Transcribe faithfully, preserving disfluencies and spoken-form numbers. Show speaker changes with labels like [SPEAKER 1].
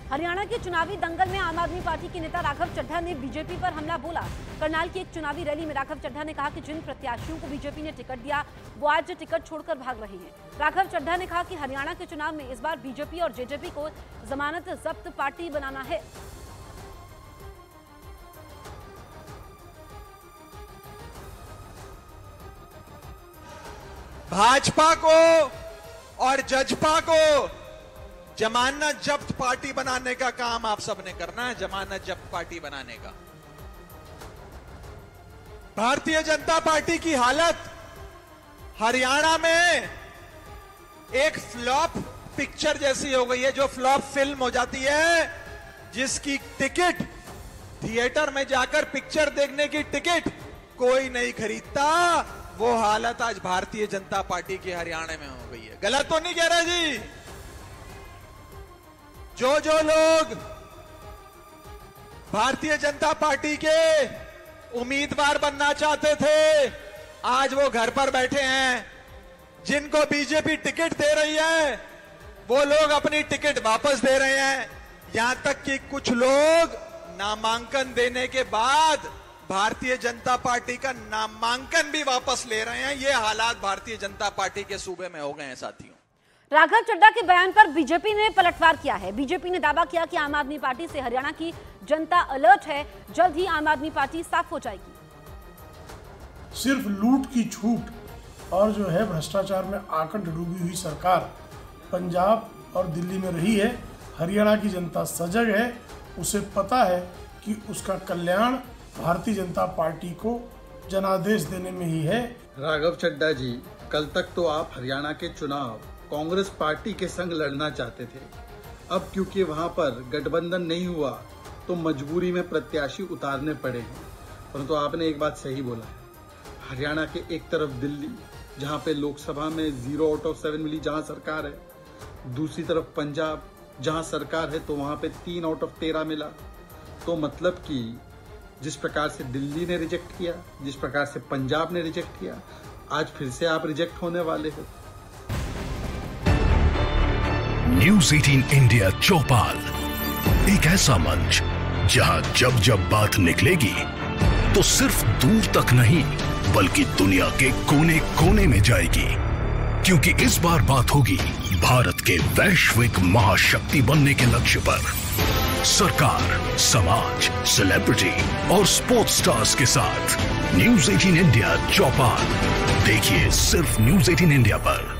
[SPEAKER 1] हरियाणा के चुनावी दंगल में आम आदमी पार्टी के नेता राघव चड्ढा ने बीजेपी पर हमला बोला। करनाल की एक चुनावी रैली में राघव चड्ढा ने कहा कि जिन प्रत्याशियों को बीजेपी ने टिकट दिया वो आज टिकट छोड़कर भाग रहे हैं। राघव चड्ढा ने कहा कि हरियाणा के चुनाव में इस बार बीजेपी और जेजेपी को जमानत जब्त पार्टी बनाना है।
[SPEAKER 2] भाजपा को और जजपा को जमानत जब्त पार्टी बनाने का काम आप सबने करना है। जमानत जब्त पार्टी बनाने का भारतीय जनता पार्टी की हालत हरियाणा में एक फ्लॉप पिक्चर जैसी हो गई है, जो फ्लॉप फिल्म हो जाती है, जिसकी टिकट थिएटर में जाकर पिक्चर देखने की टिकट कोई नहीं खरीदता। वो हालत आज भारतीय जनता पार्टी के हरियाणा में हो गई है। गलत तो नहीं कह रहा जी? जो जो लोग भारतीय जनता पार्टी के उम्मीदवार बनना चाहते थे, आज वो घर पर बैठे हैं। जिनको बीजेपी टिकट दे रही है वो लोग अपनी टिकट वापस दे रहे हैं। यहां तक कि कुछ लोग नामांकन देने के बाद भारतीय जनता पार्टी का नामांकन भी वापस ले रहे हैं। ये हालात भारतीय जनता पार्टी के सूबे में हो गए हैं साथियों।
[SPEAKER 1] राघव चड्ढा के बयान पर बीजेपी ने पलटवार किया है। बीजेपी ने दावा किया कि आम आदमी पार्टी से हरियाणा की जनता अलर्ट है, जल्द ही आम आदमी पार्टी साफ हो जाएगी।
[SPEAKER 3] सिर्फ लूट की छूट और जो है भ्रष्टाचार में आकंठ डूबी हुई सरकार पंजाब और दिल्ली में रही है। हरियाणा की जनता सजग है, उसे पता है कि उसका कल्याण भारतीय जनता पार्टी को जनादेश देने में ही है।
[SPEAKER 4] राघव चड्ढा जी, कल तक तो आप हरियाणा के चुनाव कांग्रेस पार्टी के संग लड़ना चाहते थे। अब क्योंकि वहां पर गठबंधन नहीं हुआ तो मजबूरी में प्रत्याशी उतारने पड़े हैं। परंतु तो आपने एक बात सही बोला है, हरियाणा के एक तरफ दिल्ली जहां पे लोकसभा में जीरो आउट ऑफ सेवन मिली, जहां सरकार है, दूसरी तरफ पंजाब जहां सरकार है तो वहां पे तीन आउट ऑफ तेरह मिला। तो मतलब कि जिस प्रकार से दिल्ली ने रिजेक्ट किया, जिस प्रकार से पंजाब ने रिजेक्ट किया, आज फिर से आप रिजेक्ट होने वाले हो।
[SPEAKER 5] न्यूज़ अठारह इंडिया चौपाल, एक ऐसा मंच जहां जब जब बात निकलेगी तो सिर्फ दूर तक नहीं बल्कि दुनिया के कोने कोने में जाएगी, क्योंकि इस बार बात होगी भारत के वैश्विक महाशक्ति बनने के लक्ष्य पर। सरकार, समाज, सेलिब्रिटी और स्पोर्ट्स स्टार्स के साथ न्यूज़ अठारह इंडिया चौपाल देखिए सिर्फ न्यूज़ अठारह इंडिया पर।